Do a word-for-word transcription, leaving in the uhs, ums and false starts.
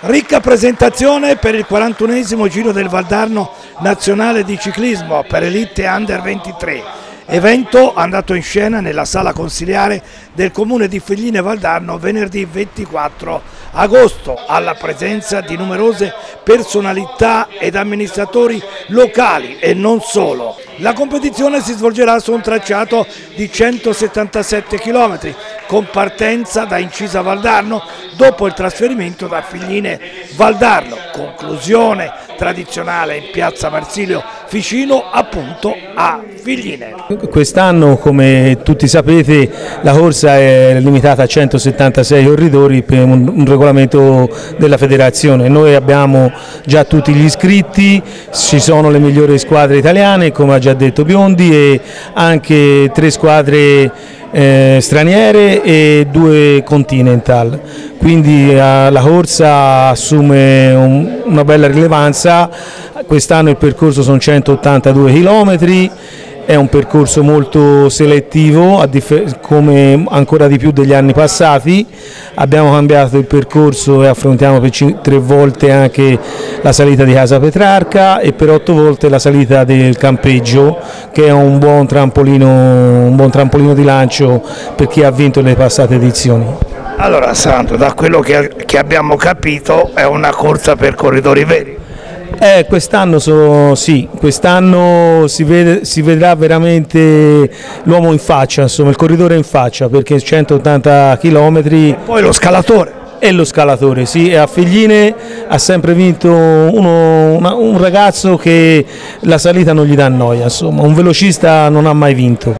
Ricca presentazione per il quarantunesimo Giro del Valdarno nazionale di ciclismo per Elite Under ventitré, evento andato in scena nella sala consiliare del comune di Figline Valdarno venerdì ventiquattro agosto, alla presenza di numerose personalità ed amministratori locali e non solo. La competizione si svolgerà su un tracciato di centosettantasette chilometri con partenza da Incisa Valdarno dopo il trasferimento da Figline Valdarno, conclusione tradizionale in piazza Marsilio vicino appunto a Figline. Quest'anno, come tutti sapete, la corsa è limitata a centosettantasei corridori per un, un regolamento della federazione. Noi abbiamo già tutti gli iscritti, ci sono le migliori squadre italiane come ha già detto Biondi e anche tre squadre eh, straniere e due continental, quindi eh, la corsa assume un, una bella rilevanza. Quest'anno il percorso sono centottantadue chilometri, è un percorso molto selettivo, come ancora di più degli anni passati. Abbiamo cambiato il percorso e affrontiamo per tre volte anche la salita di Casa Petrarca e per otto volte la salita del Campeggio, che è un buon trampolino, un buon trampolino di lancio per chi ha vinto le passate edizioni. Allora Sandro, da quello che, che abbiamo capito è una corsa per corridori veri. Eh, quest'anno so, sì, quest'anno si, vede, si vedrà veramente l'uomo in faccia, insomma, il corridore in faccia, perché centottanta chilometri. E poi lo scalatore. E lo scalatore, sì, e a Figline ha sempre vinto uno, una, un ragazzo che la salita non gli dà noia, insomma, un velocista non ha mai vinto.